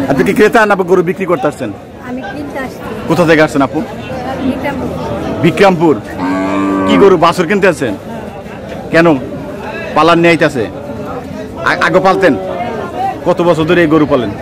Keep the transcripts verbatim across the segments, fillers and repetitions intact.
আপনি কি ক্রেতা না গরু বিক্রি করতে আসছেন? কোথা থেকে আসছেন আপু? বিক্রমপুর। কি গরু বাছুর কিনতে আসছেন? কেন পালার নিয়ে আইতাছে? আগে পালতেন? কত বছর ধরে এই গরু পালেন?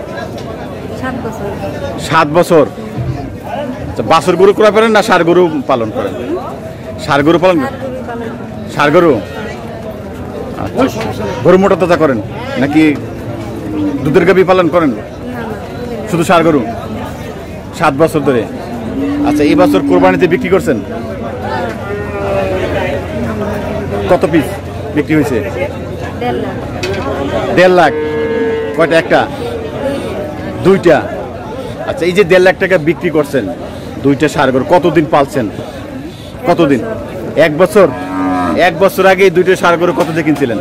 সাত বছর। বাছুর গরু ক্রয় করেন না ষাঁড় গরু পালন করেন? ষাঁড় গরু পালন। ষাঁড় গরু। আচ্ছা, গরু মোটা তাজা করেন নাকি দুধের গাভী পালন করেন? শুধু ষাঁড় গরু। সাত বছর ধরে। আচ্ছা, এই বছর কোরবানিতে বিক্রি করছেন? কত পিস বিক্রি হয়েছে? দেড় লাখ। কয়টা? একটা, দুইটা। আচ্ছা, এই যে দেড় লাখ টাকা বিক্রি করছেন দুইটা ষাঁড় গরু, কতদিন পালছেন? কতদিন? এক বছর। এক বছর আগে দুইটা ষাঁড় গরু কত দিয়ে কিনছিলেন?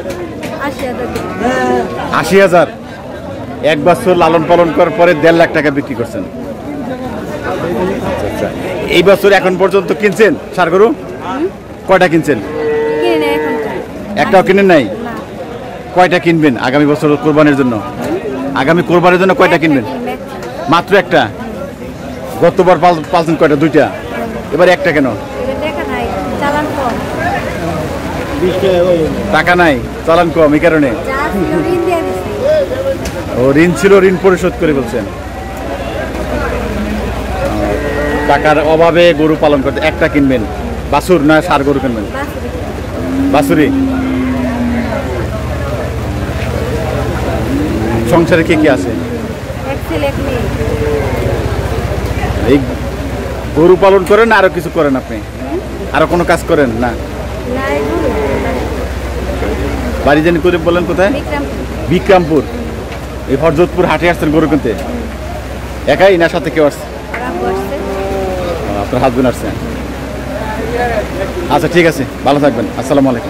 আশি হাজার। এক বছর লালন পালন করার পরে দেড় লাখ টাকা বিক্রি করছেন। আচ্ছা, এই বছর এখন পর্যন্ত কিনছেন ষাঁড় গরু? কয়টা কিনছেন? একটাও কিনেন নাই? কয়টা কিনবেন আগামী বছর কোরবানির জন্য? আগামী কোরবানির জন্য কয়টা কিনবেন? মাত্র একটা। গতবার পালছেন কয়টা? দুইটা। এবার একটা কেন? টাকা নাই, চালান কম, এই কারণে। ও ঋণ ছিল, ঋণ পরিশোধ করে বলছেন। টাকার অভাবে গরু পালন করতে একটা কিনবেন। বাছুর না ষাঁড় গরু কিনবেন? বাছুরি। সংসারে কে কে আছে? এই গরু পালন করেন আরো কিছু করেন আপনি? আরো কোনো কাজ করেন না? বাড়ি জানি করে বলেন কোথায়? বিক্রমপুর। এই হরজতপুর হাটে আসছেন গরু কিনতে? একাই না সাথে কেউ আসছে? আপনার হাজবেন্ড আসছেন? আচ্ছা, ঠিক আছে, ভালো থাকবেন। আসসালামু আলাইকুম।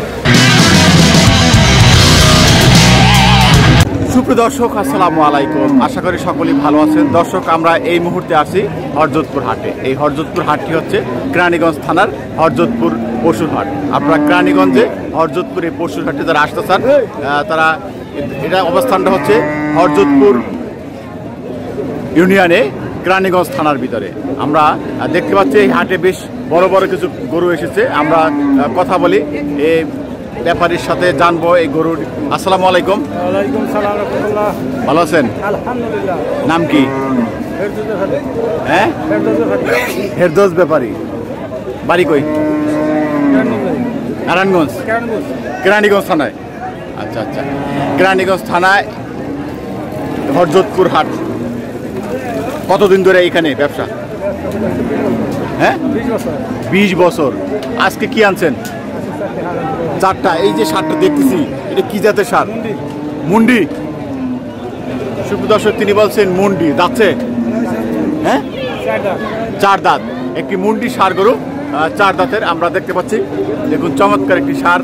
সুপ্রিয় দর্শক, আসসালামু আলাইকুম। আশা করি সকলেই ভালো আছেন। দর্শক, আমরা এই মুহূর্তে আছি হরজতপুর হাটে। এই হরজতপুর হাটটি হচ্ছে কেরানীগঞ্জ থানার হরজতপুর পশুর হাট। আপনারা কেরানীগঞ্জে হরজতপুর এই পশুর হাটে যারা আসতে চান তারা, এটা অবস্থানটা হচ্ছে হরজতপুর ইউনিয়নে কেরানীগঞ্জ থানার ভিতরে। আমরা দেখতে পাচ্ছি এই হাটে বেশ বড় বড় কিছু গরু এসেছে। আমরা কথা বলি এই ব্যাপারীর সাথে, জানবো এই গরুর। আসসালামু আলাইকুম। ওয়ালাইকুম সালাম রাহমাতুল্লাহ। ভালো আছেন? আলহামদুলিল্লাহ। নাম কি? হ্যাঁ, হেরদোজ ব্যাপারী। বাড়ি কই? নারায়ণগঞ্জ। কেরানীগঞ্জ থানায়। আচ্ছা আচ্ছা, কেরানীগঞ্জ থানায় হরজতপুর হাট। কতদিন ধরে এখানে ব্যবসা? হ্যাঁ, বিশ বছর। আজকে কি আনছেন? চারটা। এই যে সারটা দেখতেছি, এটা কি জাতের সার? মুন্ডি। সুপ্রিয় দর্শক, তিনি বলছেন মুন্ডি। দাঁতছে? হ্যাঁ, চার দাঁত। একটি মুন্ডি সার গরু, চার দাঁতের আমরা দেখতে পাচ্ছি। দেখুন, চমৎকার একটি সার।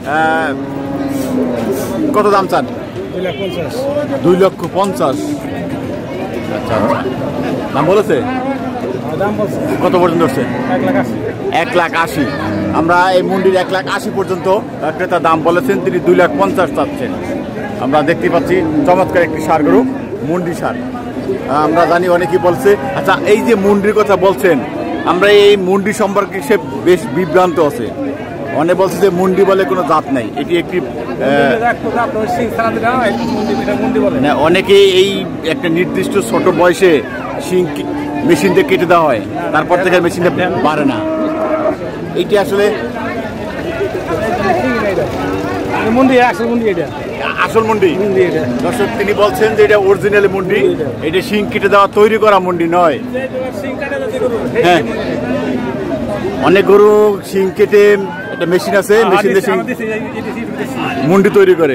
কত দাম চান? দুই লক্ষ পঞ্চাশ। আচ্ছা আচ্ছা, দাম বলেছে? কত পর্যন্ত হচ্ছে? এক লাখ আশি। আমরা এই মুন্ডির এক লাখ আশি পর্যন্ত ক্রেতা দাম বলেছেন, তিনি দুই লাখ পঞ্চাশ চাচ্ছেন। আমরা দেখতে পাচ্ছি চমৎকার একটি সার গরু, মুন্ডি সার। আমরা জানি অনেকেই বলছে। আচ্ছা, এই যে মুন্ডির কথা বলছেন, আমরা এই মুন্ডি সম্পর্কে সে বেশ বিভ্রান্ত আছে। অনেক বলছে যে মুন্ডি বলে কোনো জাত নাই, এটি একটি না, অনেকে এই একটা নির্দিষ্ট ছোট বয়সে শিং মেশিন দিয়ে কেটে দেওয়া হয়, তারপর থেকে মেশিনটা বাড়ে না। এইটি আসলে আসল মুন্ডি। দর্শক, তিনি বলছেন যে এটা অরিজিনাল মুন্ডি, এটা শিং কেটে দেওয়া তৈরি করা মুন্ডি নয়। হ্যাঁ, অনেক গরু শিং কেটে একটা মেশিন আছে, মেশিন দিয়ে শিং মুন্ডি তৈরি করে।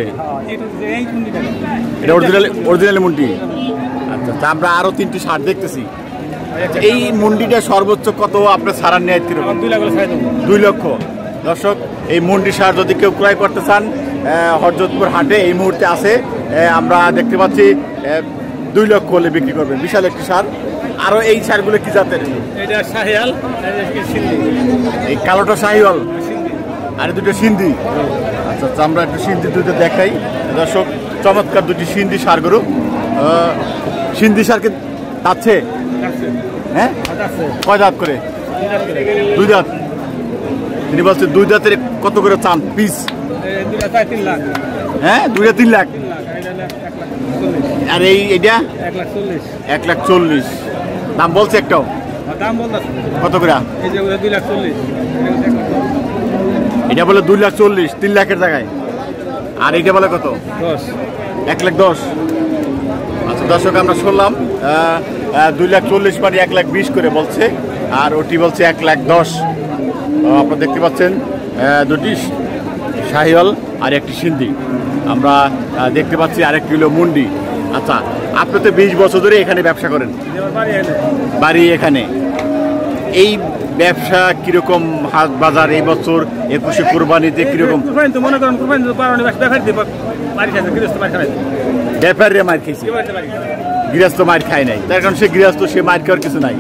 এটা অরিজিনাল অরিজিনাল মুন্ডি। আচ্ছা, তা আমরা আরো তিনটি সার দেখতেছি। এই মুন্ডিটা সর্বোচ্চ কত আপনার ছাড়ার নেয়? দুই লক্ষ। দর্শক, এই মুন্ডি সার যদি কেউ ক্রয় করতে চান, হরজতপুর হাটে এই মুহূর্তে আছে। আমরা দেখতে পাচ্ছি দুই লক্ষ হলে বিক্রি করবেন। বিশাল একটি সার। আরো এই সারগুলো কি জাতের? এই কালোটা শাহিওয়াল, আর দুটো সিন্ধি। আচ্ছা আচ্ছা, আমরা একটু সিন্ধি দুটো দেখাই। দর্শক, চমৎকার দুটি সিন্ধি সার গরু। সিন্ধি সারকে যাচ্ছে হ্যাঁ কয় দাঁত করে দুই দাঁত তিনি বলছে দুই দাঁতের কত করে চান পিস হ্যাঁ দুইটা তিন লাখ আর এই এটা এক লাখ চল্লিশ দাম বলছে একটাও কত করে এটা বলে দুই লাখ চল্লিশ তিন লাখের জায়গায় আর এইটা বলে কত এক লাখ দশ আচ্ছা দর্শক আমরা শুনলাম দুই লাখ চল্লিশ মানে এক লাখ বিশ করে বলছে আর ওটি বলছে এক লাখ দশ আপনারা দেখতে পাচ্ছেন দুটি শাহিওয়াল আর একটি সিন্ধি আমরা দেখতে পাচ্ছি আরেকটি হলো মুন্ডি আচ্ছা আপনি তো বিশ বছর ধরে এখানে ব্যবসা করেন বাড়ি এখানে এই ব্যবসা কিরকম হাট বাজার এই বছর একুশে কোরবানিতে কিরকম ব্যাপারে মার খেয়েছে গৃহস্থ মার খায় নাই তার কারণ সে গৃহস্থ সে মার খাওয়ার কিছু নাই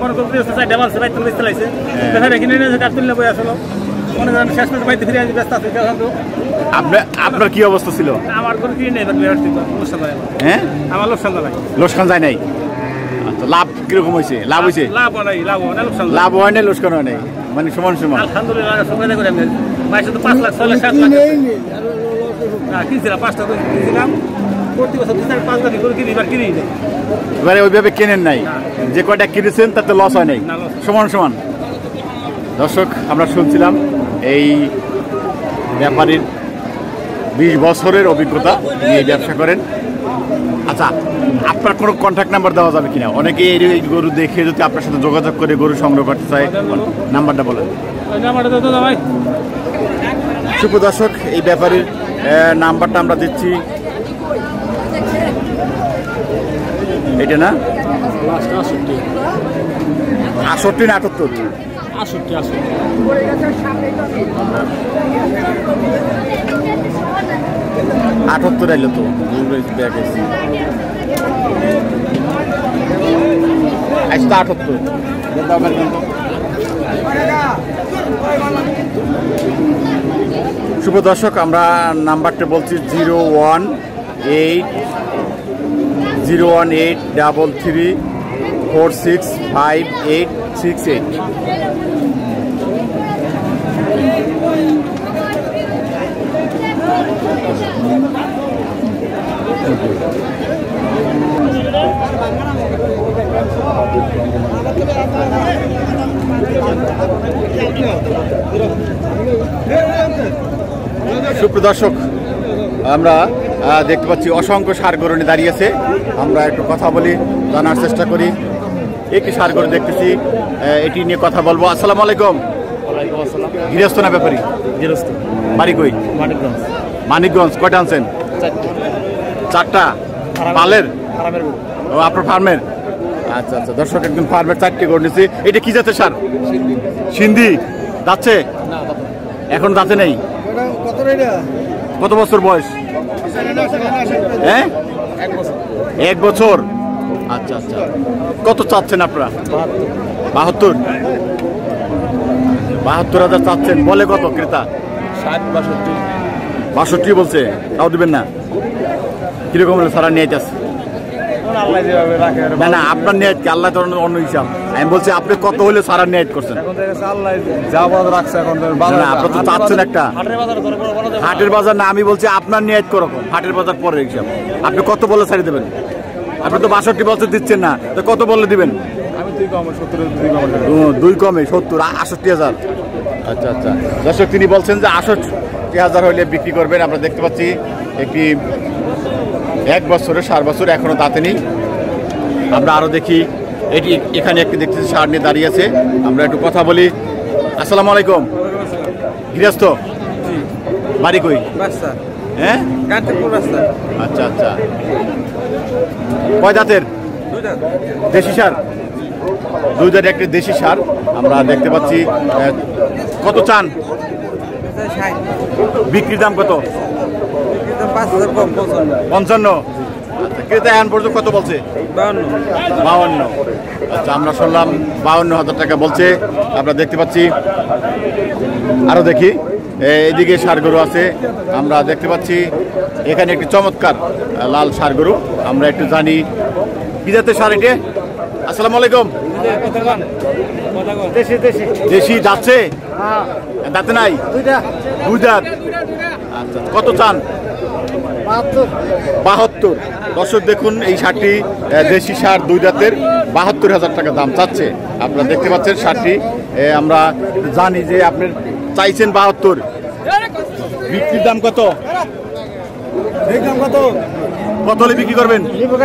আপনার কি অবস্থা ছিল হ্যাঁ আমার লোকসান যায় নাই আচ্ছা লাভ কিরকম হয়েছে লাভ হয়েছে লাভ হয় নাই লোকসান হয় নাই মানে সমান সমান পাঁচ লাখ ছয় লাখ সাত লাখ কিনছিলাম পাঁচটা কিনছিলাম প্রতি বছর দুই চার পাঁচ লাখ করে কিনি এবার কিনি এবারে ওইভাবে কেনেন নাই যে কয়টা কিনেছেন তাতে লস হয় নাই সমান সমান দর্শক আমরা শুনছিলাম এই ব্যাপারীর বিশ বছরের অভিজ্ঞতা নিয়ে ব্যবসা করেন আচ্ছা আপনার কোনো কন্ট্যাক্ট নাম্বার দেওয়া যাবে কিনা অনেকে এই গরু দেখে যদি আপনার সাথে যোগাযোগ করে গরু সংগ্রহ করতে চায় নাম্বারটা বলেন শুভ দর্শক এই ব্যাপারীর নাম্বারটা আমরা দিচ্ছি এটা না আটষট্টি না আটাত্তর আটষট্টি আটষট্টি আটাত্তর আইলো তো আচ্ছা আটাত্তর শুভ দর্শক আমরা নাম্বারটা বলছি zero one eight zero one eight double three four six five eight six eight সুপ্রদর্শক আমরা দেখতে পাচ্ছি অসংখ্য সার গরু নিয়ে দাঁড়িয়েছে আমরা একটু কথা বলি জানার চেষ্টা করি একটি সার গরু দেখতেছি এটি নিয়ে কথা বলবো আসসালামু আলাইকুম গৃহস্থ না ব্যাপারী গৃহস্থ বাড়ি কই মানিকগঞ্জ মানিকগঞ্জ কয়টা আনছেন চারটা পালের ও আপনার ফার্মের আচ্ছা আচ্ছা দর্শক একদম ফার্মের চারটে গরু নিচ্ছি এটা কি জাতের সার সিন্ধি যাচ্ছে এখন যাতে নেই কত বছর বয়স হ্যাঁ এক বছর আচ্ছা আচ্ছা কত চাচ্ছেন আপনারা বাহাত্তর বাহাত্তর হাজার চাচ্ছেন বলে কত ক্রেতা ষাট বাষট্টি বাষট্টি বলছে তাও দিবেন না কিরকম হলে সারা নিয়ে যাচ্ছে না না আপনার নিয়ত কি আল্লাহ তোর অন্য হিসাব আমি বলছি আপনি কত হলে সারা নিয়ত করছেন আপনার তো চাচ্ছেন একটা হাটের বাজার না আমি বলছি আপনার নিয়ত করকম হাটের বাজার পরের হিসাব আপনি কত বলে ছাড়িয়ে দেবেন আপনি তো বাষট্টি বছর দিচ্ছেন না তো কত বলে দিবেন দুই কমে সত্তর আষট্টি হাজার আচ্ছা আচ্ছা দর্শক তিনি বলছেন যে আষট্টি হাজার হলে বিক্রি করবেন আমরা দেখতে পাচ্ছি একটি এক বছরের সার বছর এখনো দাঁতে নেই আমরা আরো দেখি এটি এখানে একটি দেখতেছি সার নিয়ে দাঁড়িয়ে আছে আমরা একটু কথা বলি আসসালামু আলাইকুম গৃহস্থ বাড়ি কই হ্যাঁ আচ্ছা আচ্ছা কয় দাঁতের দেশি সার দুই দাঁতের একটি দেশি সার আমরা দেখতে পাচ্ছি কত চান বিক্রির দাম কত পঞ্চান্ন আচ্ছা ক্রেতা এখন পর্যন্ত কত বলছে বাউন্ন আচ্ছা আমরা শুনলাম বাউন্ন হাজার টাকা বলছে আমরা দেখতে পাচ্ছি আরো দেখি এইদিকে সার গরু আছে আমরা দেখতে পাচ্ছি এখানে একটি চমৎকার আহ, লাল ষাঁড় গরু, আমরা একটু জানি কি জাতের ষাঁড় এটা। আসসালামু আলাইকুম। দেশি দেশি দেশি যাচ্ছে, দাঁতে নাই, দুই দাঁত। আচ্ছা, কত চান? বাহাত্তর। দর্শক দেখুন, এই ষাঁড়টি আহ, দেশি ষাঁড়, দুই দাঁতের, বাহাত্তর হাজার টাকা দাম চাচ্ছে। আপনারা দেখতে পাচ্ছেন ষাঁড়টি, এ, আমরা জানি যে আপনি চাইছেন বাহাত্তর, বিক্রির দাম কত? কত কত হলে বিক্রি করবেন?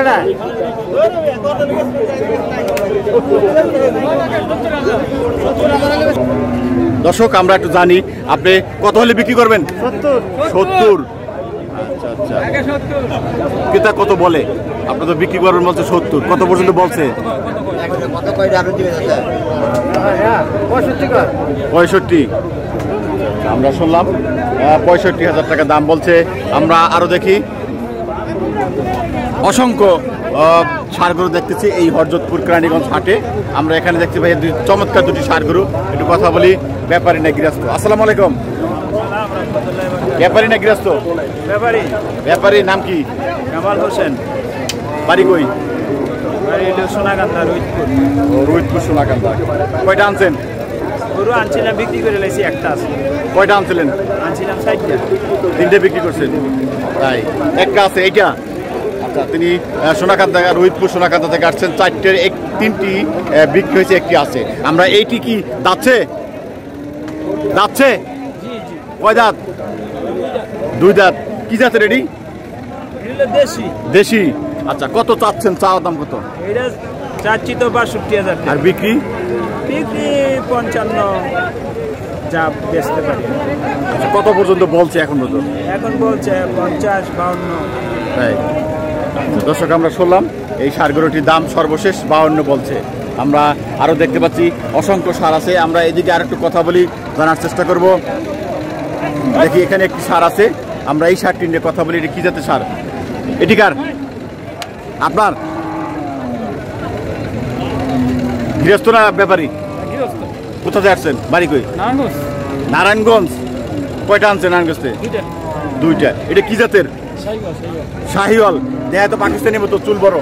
দর্শক আমরা একটু জানি আপনি কত হলে বিক্রি করবেন? সত্তর। আচ্ছা আচ্ছা, ক্রেতা কত বলে? আপনি তো বিক্রি করবেন বলছে সত্তর, কত পর্যন্ত বলছে? পঁয়ষট্টি। আমরা শুনলাম আহ, পঁয়ষট্টি হাজার টাকা দাম বলছে। আমরা আরো দেখি, অসংখ্য আহ, ষাঁড় গরু দেখতেছি এই হরজতপুর কেরানীগঞ্জ হাটে। আমরা এখানে দেখতে পাই দুই চমৎকার দুটি ষাঁড় গরু। একটু কথা বলি, ব্যাপারী না গৃহস্থ? আসসালামু আলাইকুম। ব্যাপারী না গৃহস্থ? ব্যাপারী ব্যাপারীর নাম কি? কামাল হোসেন, বাড়ি কই? বাড়ি হলো সোনাকান্দা, রোহিতপুর। ও, রোহিতপুর সোনাকান্দা। কয়টা আনছেন? গরু আনছিলাম, বিক্রি করে লাইছি একটা আছে। কয়টা আনছিলেন? আনছিলাম ষাটটা। তিনটে বিক্রি করছেন, তাই একটা আছে এইটা। আচ্ছা, তিনি আহ, সোনাকান্দা, রোহিতপুর সোনাকান্দা থেকে আসছেন। চারটের এক তিনটি আহ, বিক্রি হয়েছে, একটি আছে। আমরা এইটি কি যাচ্ছে? যাচ্ছে জি জি, কয় দাঁত? দুই দাঁত। কি জাতের এটি? এটা দেশি। দেশি। আচ্ছা, কত চাচ্ছেন? চাওয়ার দাম কত? এটা চাচ্ছি তো বাষট্টি হাজার টাকা। আর বিক্রি? বিক্রি পঞ্চান্ন, যা বেচতে পারি। আচ্ছা, কত পর্যন্ত বলছে এখন পর্যন্ত? এখন বলছে পঞ্চাশ, বাউন্ন। তাই। আচ্ছা, দর্শক আমরা শুনলাম এই ষাঁড় গরুটির দাম সর্বশেষ বাউন্ন বলছে। আমরা আরও দেখতে পাচ্ছি অসংখ্য ষাঁড় আছে। আমরা এদিকে আর একটু কথা বলি, জানার চেষ্টা করব। দেখি এখানে একটি ষাঁড় আছে, আমরা এই ষাঁড়টি নিয়ে কথা বলি। এটি কি জাতের ষাঁড়? এটিকার আপনার গৃহস্থ না ব্যাপারী? কোথা থেকে আসছেন? বাড়ি কই? নারায়ণগঞ্জ। কয়টা আনছেন নারায়ণগঞ্জ থেকে? দুইটা। এটা কি জাতের? শাহিওয়াল। দেখা তো পাকিস্তানি মতো, চুল বড়।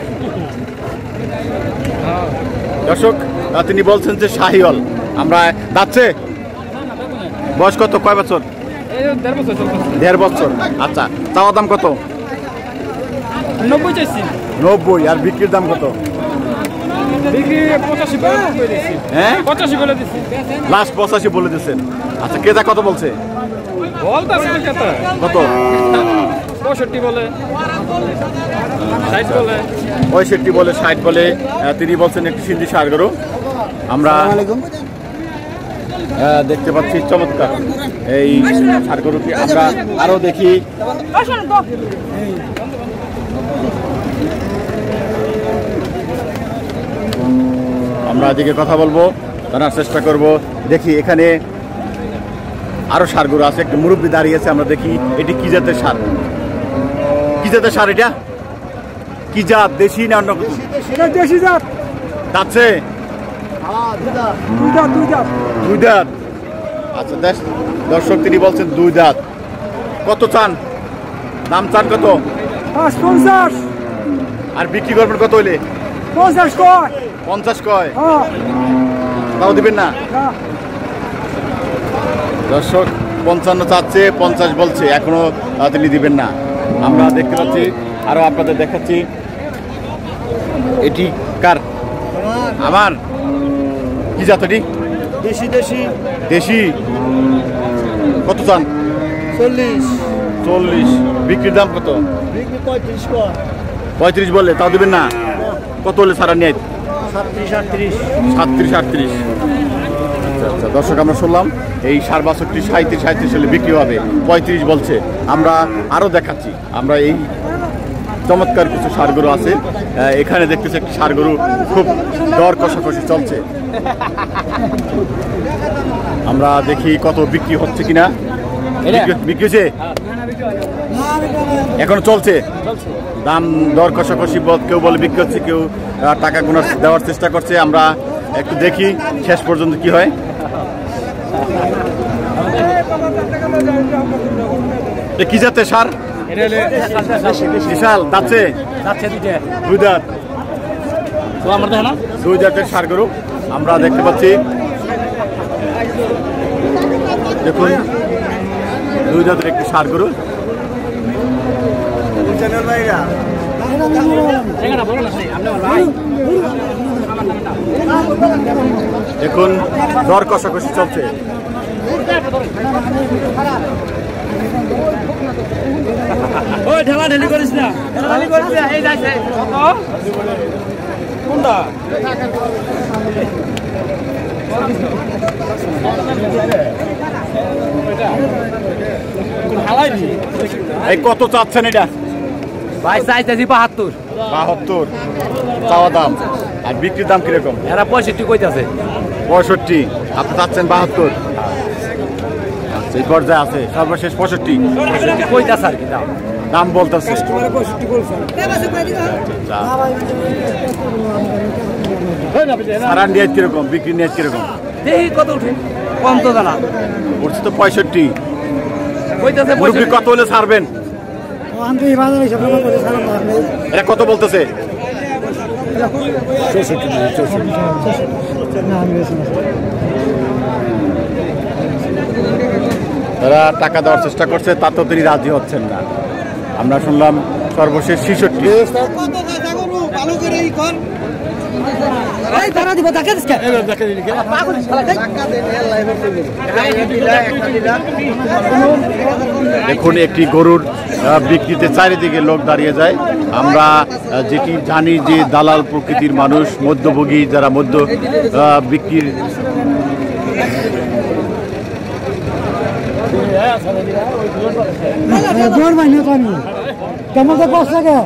দর্শক আহ, তিনি বলছেন যে শাহিওয়াল। আমরা যাচ্ছে, বয়স কত, কয় বছর? দেড় বছর। আচ্ছা, চাওয়া দাম কত? নব্বই চাইছি। নব্বই। আর বিক্রির দাম কত? বিক্রি পঁচাশি বলে দিচ্ছি। হ্যাঁ, পঁচাশি বলে দিচ্ছি। লাস্ট পঁচাশি বলে দিচ্ছেন। আচ্ছা, ক্রেতা কত বলছে? বলতেছে কত? পঁয়ষট্টি বলে, ষাট বলে। পঁয়ষট্টি বলে, ষাট বলে। আহ, তিনি বলছেন একটি সিন্ধি ষাঁড় গরু। আমরা আহ, দেখতে পাচ্ছি চমৎকার এই ষাঁড় গরুটি। আমরা আরো দেখি, আমরা এদিকে কথা বলবো, জানার চেষ্টা করব। দেখি এখানে আরো ষাঁড় গরু আছে, একটা মুরব্বী দাঁড়িয়েছে। আমরা দেখি এটি কি জাতের ষাঁড়? কি জাতের ষাঁড় এটা? কি জাত? দেশি না অন্য কিছু? দেশি জাত। যাচ্ছে দুই দাঁত, দুই দাঁত। দুই দাঁত। আচ্ছা, দেশ দর্শক তিনি বলছেন দুই দাঁত। কত চান? দাম চান কত? পাঁচ পঞ্চাশ। আর বিক্রি করবেন কত হইলে? পঞ্চাশ কয়। পঞ্চাশ কয়? হ্যাঁ। তাও দিবেন না? দর্শক পঞ্চান্ন চাচ্ছে, পঞ্চাশ বলছে, এখনো আহ, তিনি দিবেন না। আমরা দেখতে পাচ্ছি, আরো আপনাদের দেখাচ্ছি। এটি কার? আমার। কি জাত এটি? দেশি দেশি। দেশি। কত চান? চল্লিশ। চল্লিশ। বিক্রির দাম কত? বিক্রি পঁয়ত্রিশ কয়। পঁয়ত্রিশ বললে, তাও দিবেন না? কত হলে সারা নিয়ে? সাতত্রিশ, আটত্রিশ। সাতত্রিশ, আটত্রিশ। আচ্ছা আচ্ছা, দর্শক আমরা শুনলাম এই সাড়ে বাষট্টি, সাঁত্রিশ, সাঁত্রিশ হলে বিক্রি হবে। পঁয়ত্রিশ বলছে। আমরা আরও দেখাচ্ছি। আমরা এই চমৎকার কিছু ষাঁড় গরু আছে। আহ, এখানে দেখতেছি একটি ষাঁড় গরু খুব দর কষাকষি চলছে। আমরা দেখি কত বিক্রি হচ্ছে কিনা। বিক্রি- বিক্রি হয়েছে? এখনো চলছে দাম দর কষাকষি। কেউ বলে বিক্রি হচ্ছে, কেউ আহ, টাকা গুনা দেওয়ার চেষ্টা করছে। আমরা একটু দেখি শেষ পর্যন্ত কি হয়। কি জাতের সার? বিশাল যাচ্ছে দুই দাঁত দুই দাঁতের ষাঁড় গরু আমরা দেখতে পাচ্ছি। দেখুন দুই দাঁতের একটি ষাঁড় গরু। দেখুন দর কষাকষি চলছে। ওই ঢেলা ঢেলি করিস না, ঢেলি করিস না, এই যাইছে কোনটা এই কত চাচ্ছেন এটা? ভাই চাইতেছি বাহাত্তর। বাহাত্তর চাওয়া দাম, আর বিক্রির দাম কিরকম? এরা পঁয়ষট্টি কইতাছে। পঁয়ষট্টি, আপনি চাচ্ছেন বাহাত্তর। আচ্ছা, এই পর্যায়ে আছে সর্বশেষ পঁয়ষট্টি কইতাছে আর কি দাম দাম বলতেছে। সারান নিয়ে কিরকম, বিক্রি নিয়ে কিরকম? দেখি কত উঠে, কম তো জানা উঠছে তো পঁয়ষট্টি। কইতাছে মুরব্বি কত হলে ছাড়বেন? এটা কত বলতেছে? তারা টাকা দেওয়ার চেষ্টা করছে, তা তো তিনি রাজি হচ্ছেন না। আমরা শুনলাম সর্বশেষ ছেষট্টি। দেখুন একটি গরুর বিক্রিতে চারিদিকে লোক দাঁড়িয়ে যায়। আমরা যেটি জানি যে দালাল প্রকৃতির মানুষ, মধ্যভোগী যারা মধ্য বিক্রির কেমন তো কষ্ট লাগে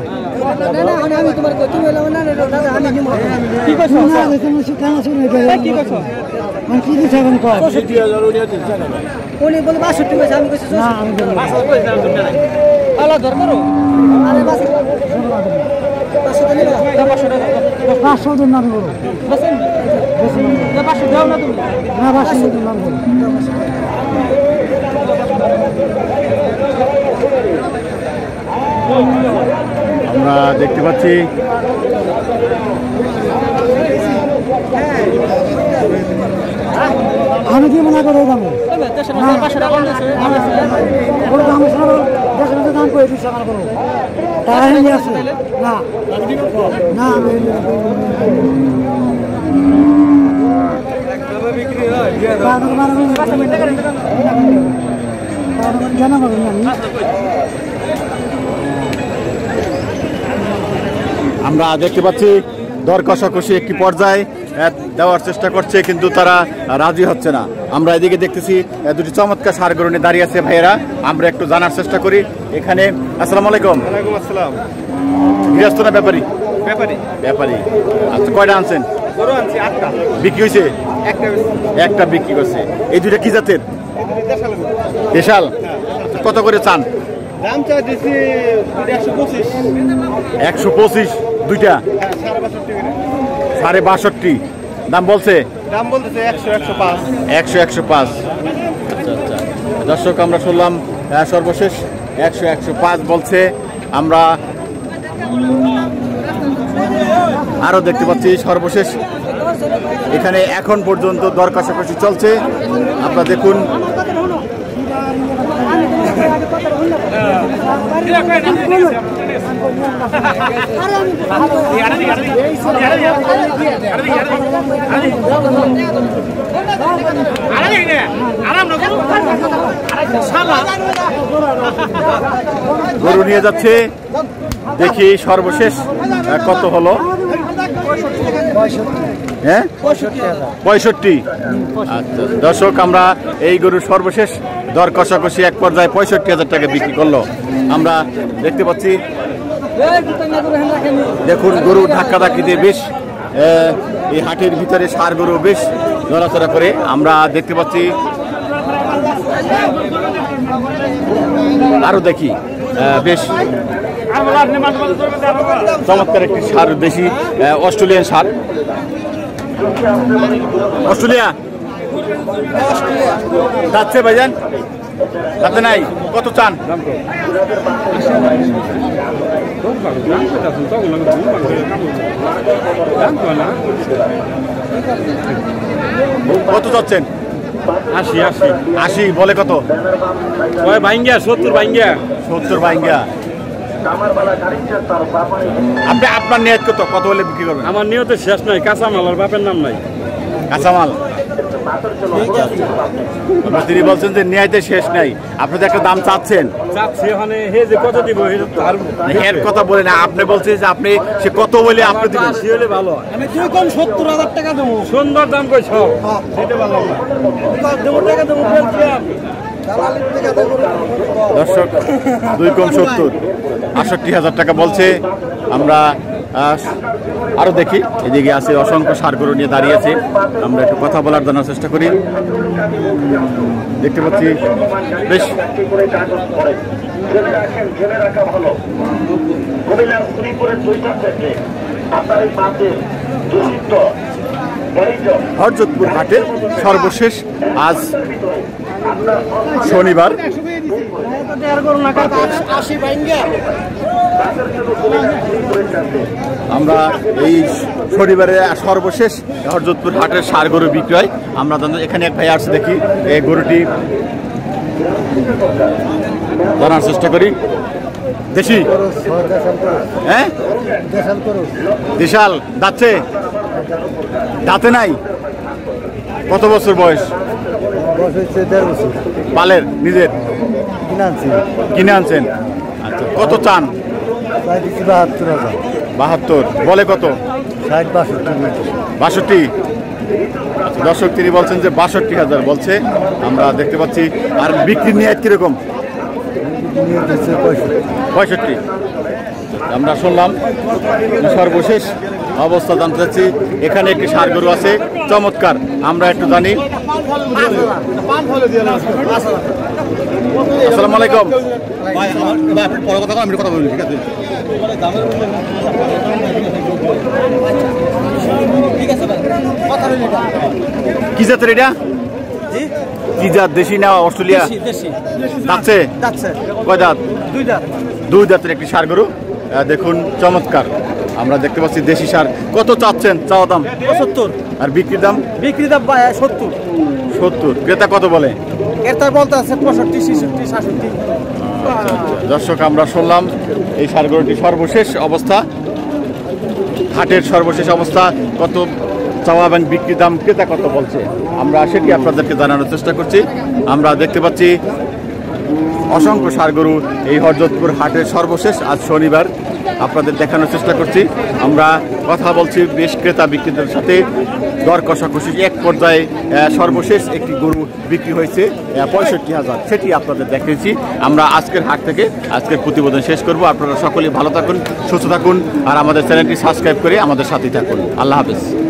পাঁচশো দিন নাম করো না পাঁচশো দিন নাম করো। আমরা দেখতে পাচ্ছি আমি কি মনে করো দাম দাম করে দিচ্ছি আমার করো তারা আছে না না আমি জানা পাবেন আমি আমরা দেখতে পাচ্ছি দর কষাকষি একটি পর্যায়ে দেওয়ার চেষ্টা করছে, কিন্তু তারা রাজি হচ্ছে না। আমরা এদিকে দেখতেছি দুটি চমৎকার ষাঁড় গরু নিয়ে দাঁড়িয়ে আছে ভাইয়েরা। আমরা একটু জানার চেষ্টা করি এখানে। আসসালামু আলাইকুম। ওয়ালাইকুম আসসালাম। গৃহস্থ না ব্যাপারী? ব্যাপারী। ব্যাপারী। আচ্ছা, কয়টা আনছেন? গরু আনছি আটটা। বিক্রি হয়েছে? একটা একটা বিক্রি করছে। এই দুইটা কি জাতের? দেশাল। দেশাল। কত করে চান? দাম চা দিচ্ছি একশো পঁচিশ। একশো পঁচিশ দুইটা? সাড়ে বাষট্টি করে। সাড়ে বাষট্টি দাম বলছে? দাম বলতেছে একশো একশো পাঁচ। একশো একশো পাঁচ। আচ্ছা আচ্ছা দর্শক, আমরা শুনলাম সর্বশেষ একশো একশো পাঁচ বলছে। আমরা আরো দেখতে পাচ্ছি সর্বশেষ এখানে এখন পর্যন্ত দর কষাকষি চলছে। আপনারা দেখুন গরু নিয়ে যাচ্ছে, দেখি সর্বশেষ কত হলো। হ্যাঁ, পঁয়ষট্টি। আচ্ছা দর্শক, আমরা এই গরুর সর্বশেষ দর কষাকষি এক পর্যায়ে পঁয়ষট্টি হাজার টাকা বিক্রি করলো। আমরা দেখতে পাচ্ছি দেখুন গরু ধাক্কা ধাক্কি দিয়ে বেশ এই হাটের ভিতরে ষাঁড় গরু বেশ নড়াচড়া করে আমরা দেখতে পাচ্ছি। আরো দেখি বেশ চমৎকার একটি ষাঁড়, দেশি অস্ট্রেলিয়ান ষাঁড়। অস্ট্রেলিয়া যাচ্ছে ভাইজান? দাঁতে নাই, কত চান? কত চাচ্ছেন? আশি আশি আশি, বলে কত? ওই ভাঙ্গিয়া সত্তর ভাঙ্গিয়া সত্তর বাইঙ্গা। আপনি আপনার নিয়ত কত, কত হলে বিক্রি করবেন? আমার নিয়ত শেষ নাই, কাঁচামাল আর বাপের নাম নাই। কাঁচামাল। আবার তিনি বলছেন যে নিয়াইতে শেষ নাই, আপনি তো একটা দাম চাচ্ছেন। চাচ্ছি ওখানে হে যে কত দিব তার এর কথা বলে না, আপনি বলছেন যে আপনি সে কত বলে আপনি দিবেন। আশি হলে ভালো হয়। আমি তুই কম সত্তর হাজার টাকা দেবো। সুন্দর দাম কইছ, সেটা ভালো না। দেবো টাকা দেবো বলছিলাম। দালালির টাকা দেবো। দর্শক দুই কম সত্তর, আটষট্টি হাজার টাকা বলছে। আমরা আহ, আরো দেখি, এদিকে আছে অসংখ্য সার গরু নিয়ে দাঁড়িয়েছে, আমরা একটু কথা বলার জানার চেষ্টা করি। দেখতে পাচ্ছি বেশ হরজতপুর হাটে সর্বশেষ আজ শনিবার। আমরা এই শনিবারে সর্বশেষ হরজতপুর হাটের ষাঁড় গরু বিক্রয়। আমরা এখানে এক ভাই আসছে, দেখি এই গরুটি জানার চেষ্টা করি। দেশি, হ্যাঁ দেশাল, দাঁতছে দাঁতে নাই, কত বছর বয়স? পালের নিজের কিনে আনছেন? আচ্ছা, কত চান? বাহাত্তর হাজার। বাহাত্তর, বলে কত? ষাট বাষট্টি। বাষট্টি। আচ্ছা, দর্শক তিনি বলছেন যে বাষট্টি হাজার বলছে। আমরা দেখতে পাচ্ছি। আর বিক্রি নিয়ে কিরকম? পঁয়ষট্টি। আমরা শুনলাম সর্বশেষ অবস্থা জানতে চাচ্ছি। এখানে একটি ষাঁড় গরু আছে চমৎকার, আমরা একটু জানি। আসসালামু আলাইকুম। কি জাতের এটা? কি জাত? দেশি না অস্ট্রেলিয়া? যাচ্ছে কয় দাঁত? দুই দাঁত। দুই দাঁতের একটি ষাঁড় গরু, আহ, দেখুন চমৎকার। আমরা দেখতে পাচ্ছি দেশি ষাঁড়। কত চাচ্ছেন চাওয়া দাম? সত্তর। আর বিক্রির দাম? বিক্রি দাম সত্তর। সত্তর। ক্রেতা কত বলে? ক্রেতা বলতে আছে পঁয়ষট্টি, ছেষট্টি, সাতষট্টি। দর্শক আমরা শুনলাম এই ষাঁড় গরুটির সর্বশেষ অবস্থা, হাটের সর্বশেষ অবস্থা। কত চাওয়া এবং বিক্রি দাম, ক্রেতা কত বলছে, আমরা সেটি আপনাদেরকে জানানোর চেষ্টা করছি। আমরা দেখতে পাচ্ছি অসংখ্য ষাঁড় গরু এই হরজতপুর হাটের সর্বশেষ আজ শনিবার আপনাদের দেখানোর চেষ্টা করছি। আমরা কথা বলছি বেশ ক্রেতা বিক্রেতার সাথে, দর কষাকষি। এক পর্যায়ে সর্বশেষ একটি গরু বিক্রি হয়েছে পঁয়ষট্টি হাজার, সেটি আপনাদের দেখিয়েছি। আমরা আজকের হাট থেকে আজকের প্রতিবেদন শেষ করব। আপনারা সকলেই ভালো থাকুন, সুস্থ থাকুন, আর আমাদের চ্যানেলটি সাবস্ক্রাইব করে আমাদের সাথেই থাকুন। আল্লাহ হাফেজ।